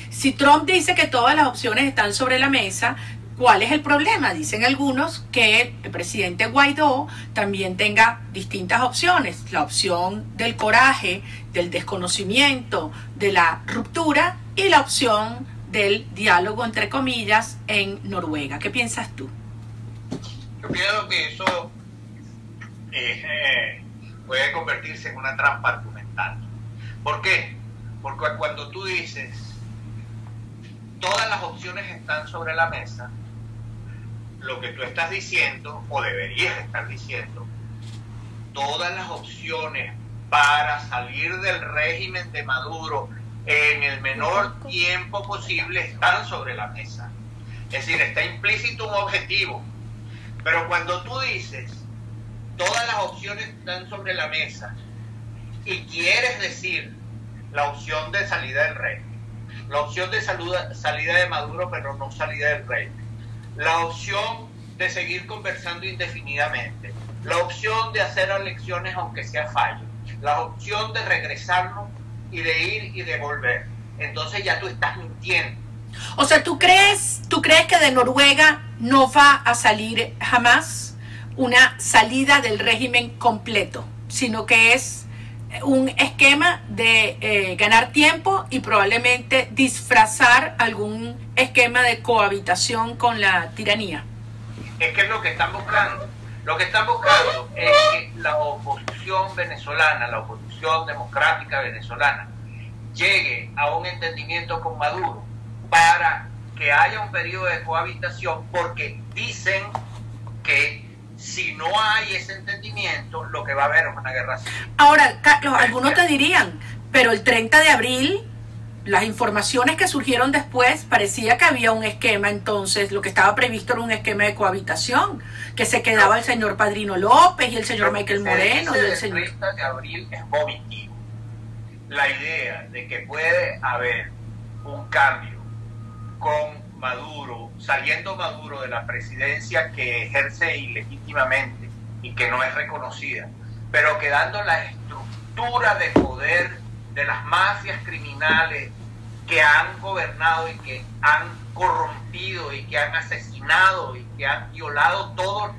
Si Trump dice que todas las opciones están sobre la mesa, ¿cuál es el problema? Dicen algunos que el presidente Guaidó también tenga distintas opciones. La opción del coraje, del desconocimiento, de la ruptura y la opción del diálogo, entre comillas, en Noruega. ¿Qué piensas tú? Yo pienso que eso puede convertirse en una trampa argumental. ¿Por qué? Porque cuando tú dices todas las opciones están sobre la mesa, lo que tú estás diciendo, o deberías estar diciendo, todas las opciones para salir del régimen de Maduro en el menor tiempo posible están sobre la mesa. Es decir, está implícito un objetivo. Pero cuando tú dices todas las opciones están sobre la mesa y quieres decir la opción de salida del régimen, la opción de salida de Maduro pero no salida del régimen, la opción de seguir conversando indefinidamente, la opción de hacer elecciones aunque sea fallo, la opción de regresarnos y de ir y de volver, entonces ya tú estás mintiendo. O sea, ¿tú crees que de Noruega no va a salir jamás una salida del régimen completo, sino que es un esquema de ganar tiempo y probablemente disfrazar algún esquema de cohabitación con la tiranía? Es que es lo que están buscando. Lo que están buscando es que la oposición venezolana, la oposición democrática venezolana, llegue a un entendimiento con Maduro para que haya un periodo de cohabitación, porque dicen que si no hay ese entendimiento, lo que va a haber es una guerra civil. Ahora, Carlos, algunos te dirían, pero el 30 de abril, las informaciones que surgieron después, parecía que había un esquema, entonces lo que estaba previsto era un esquema de cohabitación, que se quedaba el señor Padrino López y el señor Michael Moreno. El 30 de abril es vomitivo. La idea de que puede haber un cambio con Maduro, saliendo Maduro de la presidencia que ejerce ilegítimamente y que no es reconocida, pero quedando la estructura de poder de las mafias criminales que han gobernado y que han corrompido y que han asesinado y que han violado todos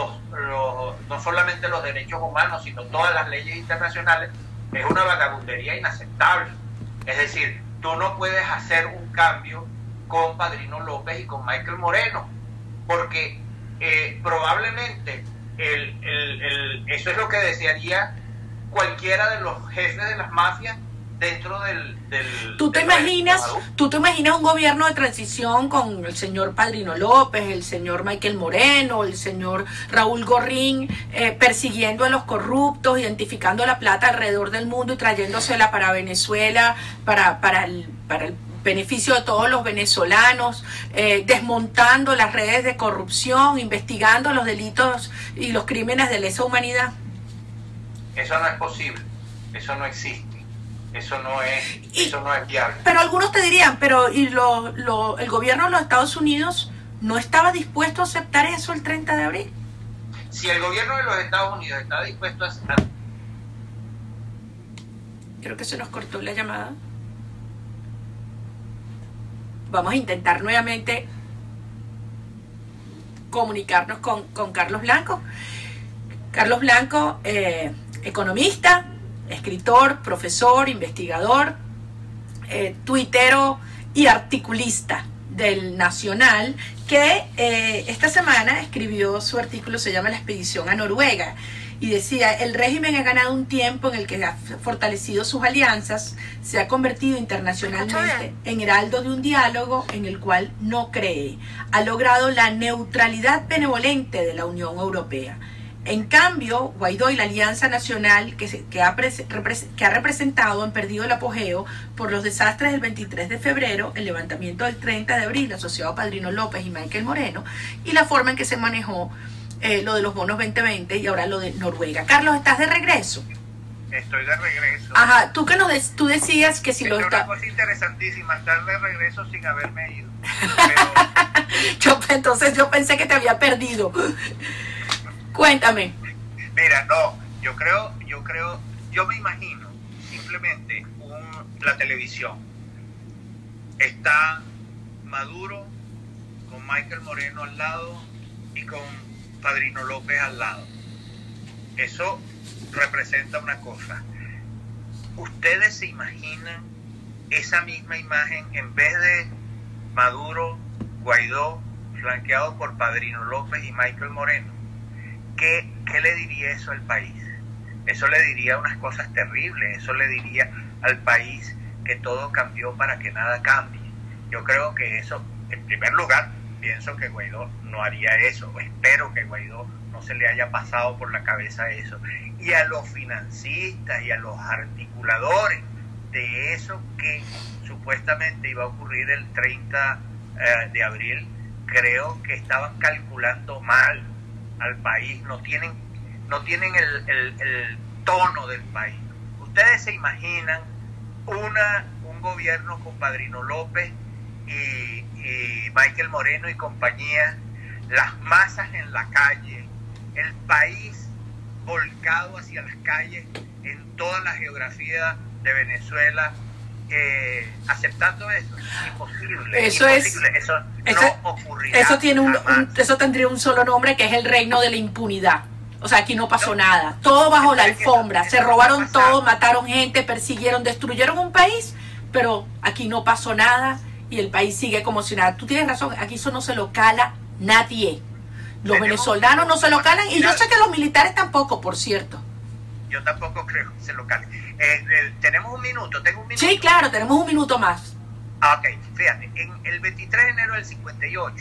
no solamente los derechos humanos, sino todas las leyes internacionales, es una vagabundería inaceptable. Es decir, tú no puedes hacer un cambio con Padrino López y con Michael Moreno, porque probablemente eso es lo que desearía cualquiera de los jefes de las mafias dentro del ¿Tú te imaginas un gobierno de transición con el señor Padrino López, el señor Michael Moreno, el señor Raúl Gorrín, persiguiendo a los corruptos, identificando la plata alrededor del mundo y trayéndosela para Venezuela, para el beneficio de todos los venezolanos, desmontando las redes de corrupción, investigando los delitos y los crímenes de lesa humanidad? Eso no es posible, eso no existe. Eso no es viable. Pero algunos te dirían, pero el gobierno de los Estados Unidos no estaba dispuesto a aceptar eso el 30 de abril. Si el gobierno de los Estados Unidos está dispuesto a aceptar... Creo que se nos cortó la llamada. Vamos a intentar nuevamente comunicarnos con Carlos Blanco. Carlos Blanco, economista, escritor, profesor, investigador, tuitero y articulista del Nacional, que esta semana escribió su artículo, se llama La expedición a Noruega, y decía: el régimen ha ganado un tiempo en el que ha fortalecido sus alianzas, se ha convertido internacionalmente en heraldo de un diálogo en el cual no cree, ha logrado la neutralidad benevolente de la Unión Europea. En cambio, Guaidó y la Alianza Nacional que ha representado han perdido el apogeo por los desastres del 23 de febrero, el levantamiento del 30 de abril asociado a Padrino López y Michael Moreno, y la forma en que se manejó lo de los bonos 2020 y ahora lo de Noruega. Carlos, ¿estás de regreso? Estoy de regreso. Ajá, tú decías que si es una cosa interesantísima, estar de regreso sin haberme ido. Pero... Entonces yo pensé que te había perdido. Cuéntame. Mira, no, yo me imagino simplemente la televisión está Maduro con Michael Moreno al lado y con Padrino López al lado. Eso representa una cosa. ¿Ustedes se imaginan esa misma imagen en vez de Maduro, Guaidó, flanqueado por Padrino López y Michael Moreno? ¿Qué le diría eso al país? Eso le diría unas cosas terribles. Eso le diría al país que todo cambió para que nada cambie. Yo creo que eso, en primer lugar, pienso que Guaidó no haría eso. Espero que Guaidó no se le haya pasado por la cabeza eso. Y a los financistas y a los articuladores de eso que supuestamente iba a ocurrir el 30 de abril, creo que estaban calculando mal al país. No tienen el tono del país. Ustedes se imaginan un gobierno con Padrino López y Michael Moreno y compañía, las masas en la calle, el país volcado hacia las calles en toda la geografía de Venezuela, aceptando eso. Imposible. Eso no ocurrirá. Eso tendría un solo nombre, que es el reino de la impunidad. O sea, aquí no pasó nada. Todo bajo la alfombra. Se robaron todo, mataron gente, persiguieron, destruyeron un país, pero aquí no pasó nada y el país sigue como si nada. Tú tienes razón, aquí eso no se lo cala nadie. Los venezolanos no se lo calan, y yo sé que los militares tampoco, por cierto. Yo tampoco creo que se lo calen. ¿Tenemos un minuto? ¿Tengo un minuto? Sí, claro, tenemos un minuto más. Ok, fíjate, en el 23 de enero del 58,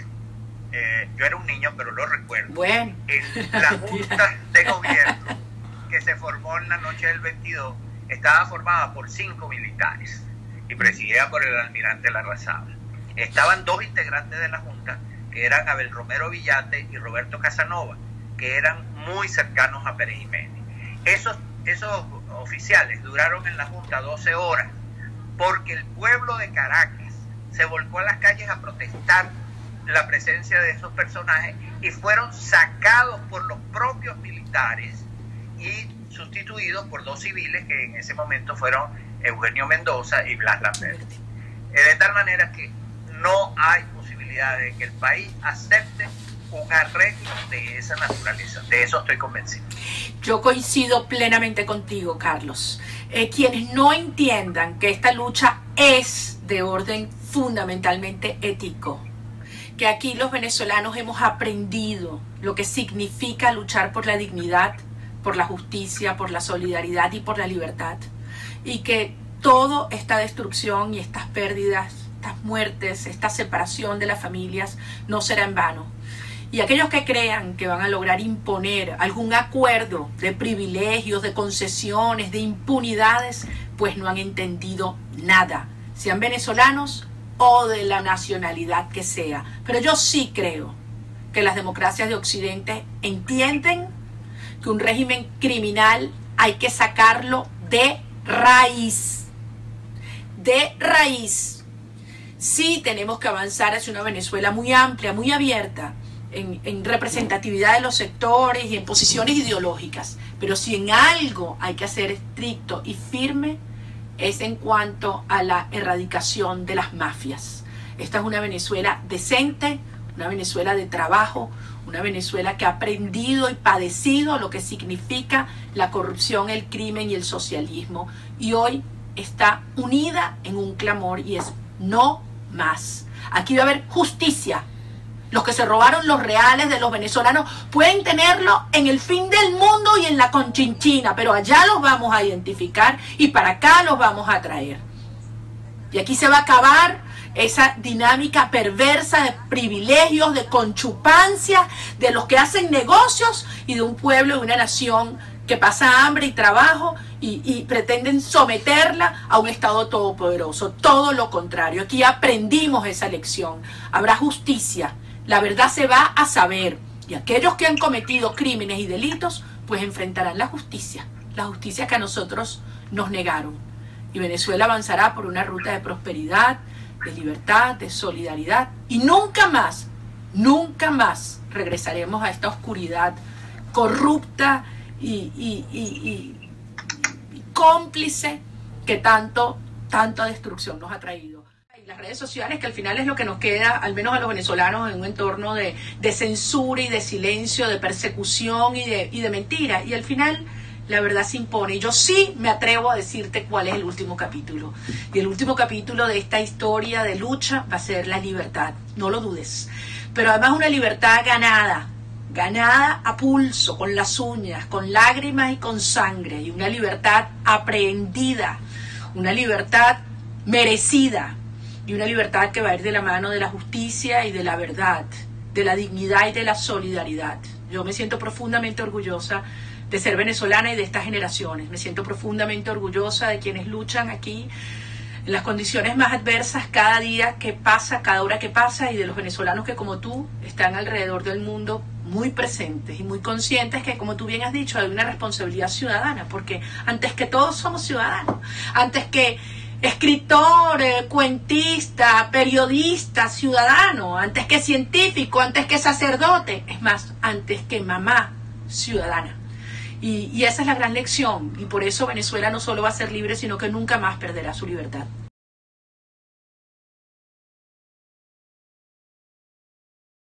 yo era un niño, pero lo recuerdo. Bueno. En la Junta de Gobierno que se formó en la noche del 22, estaba formada por 5 militares y presidida por el almirante Larrazábal. Estaban 2 integrantes de la Junta, que eran Abel Romero Villate y Roberto Casanova, que eran muy cercanos a Pérez Jiménez. Esos oficiales duraron en la Junta 12 horas, porque el pueblo de Caracas se volcó a las calles a protestar la presencia de esos personajes y fueron sacados por los propios militares y sustituidos por 2 civiles, que en ese momento fueron Eugenio Mendoza y Blas Lamberti. De tal manera que no hay posibilidad de que el país acepte un arreglo de esa naturaleza. De eso estoy convencido. Yo coincido plenamente contigo, Carlos. Quienes no entiendan que esta lucha es de orden fundamentalmente ético, que aquí los venezolanos hemos aprendido lo que significa luchar por la dignidad, por la justicia, por la solidaridad y por la libertad, y que toda esta destrucción y estas pérdidas, estas muertes, esta separación de las familias no será en vano. Y aquellos que crean que van a lograr imponer algún acuerdo de privilegios, de concesiones, de impunidades, pues no han entendido nada, sean venezolanos o de la nacionalidad que sea. Pero yo sí creo que las democracias de Occidente entienden que un régimen criminal hay que sacarlo de raíz. De raíz. Sí tenemos que avanzar hacia una Venezuela muy amplia, muy abierta, en representatividad de los sectores y en posiciones ideológicas. Pero si en algo hay que ser estricto y firme, es en cuanto a la erradicación de las mafias. Esta es una Venezuela decente, una Venezuela de trabajo, una Venezuela que ha aprendido y padecido lo que significa la corrupción, el crimen y el socialismo, y hoy está unida en un clamor, y es no más. Aquí va a haber justicia. Los que se robaron los reales de los venezolanos pueden tenerlo en el fin del mundo y en la Conchinchina, pero allá los vamos a identificar y para acá los vamos a traer. Y aquí se va a acabar esa dinámica perversa de privilegios, de conchupancia, de los que hacen negocios y de un pueblo y una nación que pasa hambre y trabajo y pretenden someterla a un Estado todopoderoso. Todo lo contrario. Aquí aprendimos esa lección. Habrá justicia. La verdad se va a saber, y aquellos que han cometido crímenes y delitos pues enfrentarán la justicia que a nosotros nos negaron, y Venezuela avanzará por una ruta de prosperidad, de libertad, de solidaridad, y nunca más regresaremos a esta oscuridad corrupta y cómplice que tanta destrucción nos ha traído. las redes sociales, que al final es lo que nos queda, al menos a los venezolanos, en un entorno de censura y de silencio, de persecución y de mentira. Y al final la verdad se impone. Y yo sí me atrevo a decirte cuál es el último capítulo. Y el último capítulo de esta historia de lucha va a ser la libertad. No lo dudes. Pero además una libertad ganada a pulso, con las uñas, con lágrimas y con sangre. Y una libertad aprehendida. Una libertad merecida. Y una libertad que va a ir de la mano de la justicia y de la verdad, de la dignidad y de la solidaridad. Yo me siento profundamente orgullosa de ser venezolana y de estas generaciones. Me siento profundamente orgullosa de quienes luchan aquí en las condiciones más adversas cada día que pasa, cada hora que pasa, y de los venezolanos que, como tú, están alrededor del mundo muy presentes y muy conscientes que, como tú bien has dicho, hay una responsabilidad ciudadana, porque antes que todos somos ciudadanos, antes que escritor, cuentista, periodista, ciudadano, antes que científico, antes que sacerdote, es más, antes que mamá, ciudadana. Y esa es la gran lección, y por eso Venezuela no solo va a ser libre, sino que nunca más perderá su libertad.